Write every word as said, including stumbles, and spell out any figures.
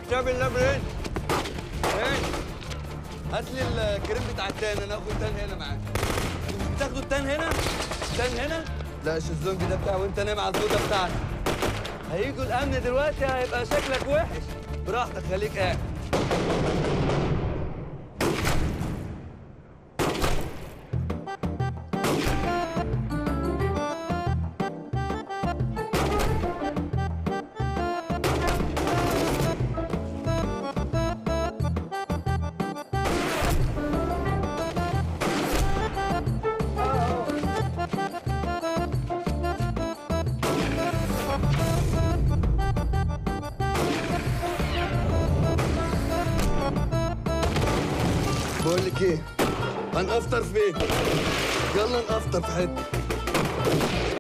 كتاب الله برنس. برنس هات لي الكريم بتاع التان، انا اخد تان هنا معاك. انتوا مش بتاخدوا التان هنا؟ التان هنا؟ لا الشезлونج ده بتاعي وانت نايم على الفوطه بتاعتك. هيجوا الامن دلوقتي هيبقى شكلك وحش. براحتك خليك قاعد. بقول لك ايه؟ هنفطر فين؟ يلا نفطر في حته.